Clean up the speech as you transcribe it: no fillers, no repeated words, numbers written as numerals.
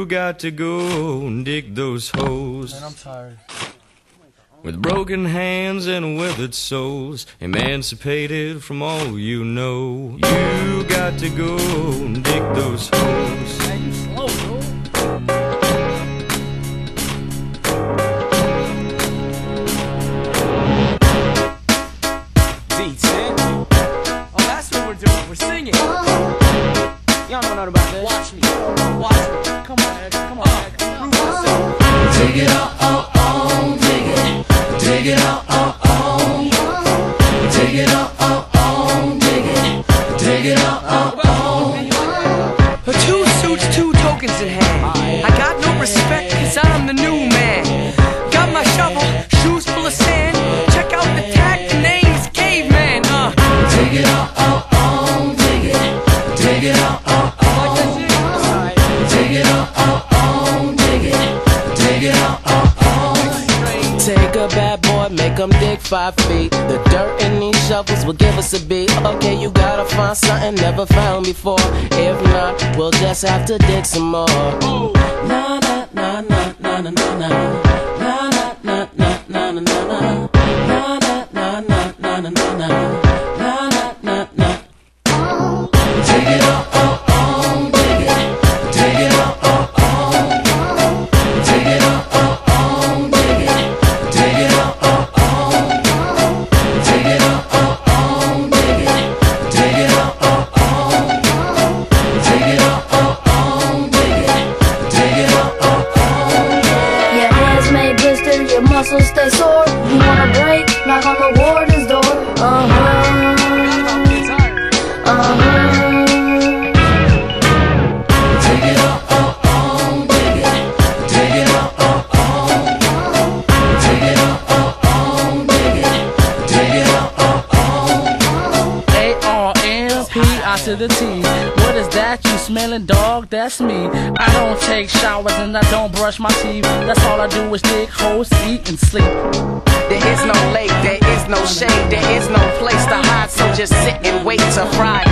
got to go and dig those holes. Man, I'm tired. With broken hands and withered souls, emancipated from all you know. You got to go and dig those holes. Man, you slow, bro. Beats, man. Oh, that's what we're doing. We're singing. Y'all know nothing about this. Watch me. Watch me. Come on, Ed. Come on, Ed. Prove yourself. Dig it on, dig it. Dig it on, dig it on, dig it. Dig it on. Two suits, two tokens in hand. I got no respect cause I'm the new man. Got my shovel, shoes full of sand. Check out the tag, the name is Caveman. Dig it on, dig it. Dig it on, dig it on, dig it. Dig it on. Take a bad boy, make him dig 5 feet. The dirt in these shovels will give us a beat. Okay, you gotta find something never found before. If not, we'll just have to dig some more. Na na na na na na na na. Na na na na na na na na. Na na na na na na na na. Na na na na. Dig it on, dig it. Dig it on, dig it on, dig it. Dig it on, dig it on, dig it. Dig it on, dig it on, dig it. Dig it on. Your hands may blister, your muscles stay sore. You wanna break? Knock on the warden's door. Dig it on, dig it. Dig it on, dig it on, dig it. Dig it on. A-R-M-P-I to the T. What is that you smelling, dog? That's me. I don't take showers and I don't brush my teeth. That's all I do is dig holes, eat, and sleep. There is no lake, there is no shade, there is no place to hide. So just sit and wait to fry.